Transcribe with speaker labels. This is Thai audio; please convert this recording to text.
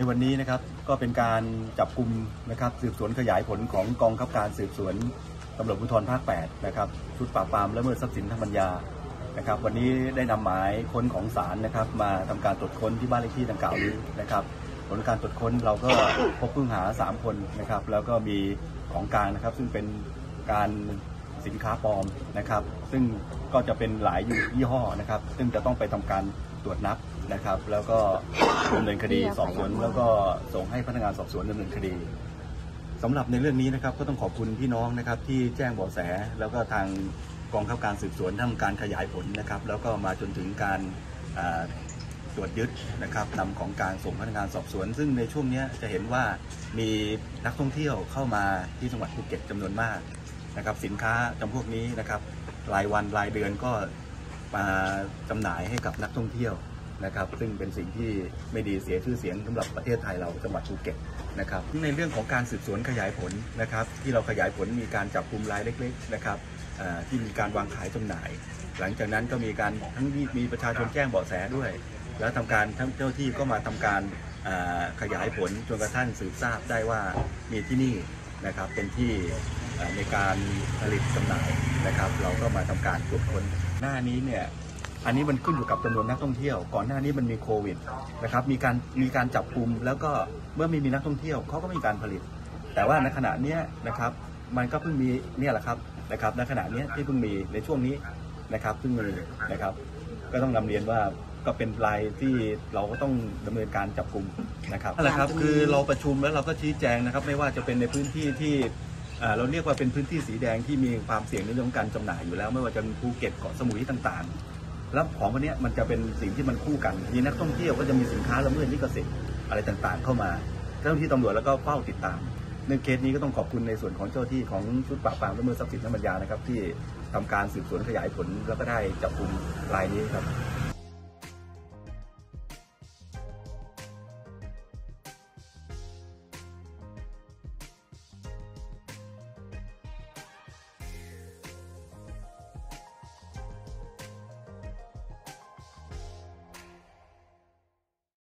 Speaker 1: ในวันนี้นะครับก็เป็นการจับกุมนะครับสืบสวนขยายผลของกองบังคับการสืบสวนตำรวจภูธรภาค 8นะครับชุดปราบปรามละเมิดทรัพย์สินทางปัญญานะครับวันนี้ได้นำหมายค้นของศาลนะครับมาทำการตรวจค้นที่บ้านเลขที่ดังกล่าวนี้นะครับผลการตรวจค้นเราก็พบผู้ต้องหา3 คนนะครับแล้วก็มีของกลางนะครับซึ่งเป็นการสินค้าปลอมนะครับซึ่งก็จะเป็นหลายยี่ห้อนะครับซึ่งจะต้องไปทำการตรวจนับนะครับแล้วก็ดำเนินคดีสอบสวนแล้วก็ส่งให้พนักงานสอบสวนดำเนินคดีสำหรับในเรื่องนี้นะครับก็ต้องขอบคุณพี่น้องนะครับที่แจ้งเบาะแสแล้วก็ทางกองบังคับการสืบสวนทำการขยายผลนะครับแล้วก็มาจนถึงการตรวจยึดนะครับนำของกลางส่งพนักงานสอบสวนซึ่งในช่วงนี้จะเห็นว่ามีนักท่องเที่ยวเข้ามาที่จังหวัดภูเก็ตจำนวนมากนะครับสินค้าจำพวกนี้นะครับรายวันรายเดือนก็มาจำหน่ายให้กับนักท่องเที่ยวนะครับซึ่งเป็นสิ่งที่ไม่ดีเสียชื่อเสียงสำหรับประเทศไทยเราจังหวัดภูเก็ตนะครับในเรื่องของการสืบสวนขยายผลนะครับที่เราขยายผลมีการจับกลุ่มรายเล็กๆนะครับที่มีการวางขายจำหน่ายหลังจากนั้นก็มีการทั้งมีประชาชนแจ้งเบาะแสด้วยแล้วทำการทั้งเจ้าที่ก็มาทำการขยายผลจนกระทั่งสืบทราบได้ว่ามีที่นี่นะครับเป็นที่ในการผลิตจำหน่ายนะครับเราก็มาทำการตรวจค้นหน้านี้เนี่ยอันนี้มันขึ้นอยู่กับจำนวนนักท่องเที่ยวก่อนหน้านี้มันมีโควิดนะครับมีการจับกุมแล้วก็เมื่อไม่มีนักท่องเที่ยวเขาก็มีการผลิตแต่ว่าในขณะนี้นะครับมันก็เพิ่งมีเนี่ยแหละครับในขณะนี้ที่เพิ่งมีในช่วงนี้นะครับเพิ่งมีนะครับก็ต้องนำเรียนว่าก็เป็นรายที่เราก็ต้องดำเนินการจับกุมนะครับนั่นแหละครับคือเราประชุมแล้วเราก็ชี้แจงนะครับไม่ว่าจะเป็นในพื้นที่ที่เราเรียกว่าเป็นพื้นที่สีแดงที่มีความเสี่ยงในเรื่องของการจำหน่ายอยู่แล้วไม่ว่าจะเป็นภูเก็ตเกาะสมุยต่างๆแล้วของวันนี้มันจะเป็นสิ่งที่มันคู่กันมีนักท่องเที่ยวก็จะมีสินค้าละเมิดลิขสิทธิ์อะไรต่างๆเข้ามาเจ้าหน้าที่ตำรวจแล้วก็เฝ้าติดตามในเคสนี้ก็ต้องขอบคุณในส่วนของเจ้าที่ของชุดปราบปรามละเมิดทรัพย์สินทางปัญญานะครับที่ทำการสืบสวนขยายผลแล้วก็ได้จับกุมรายนี้ครับ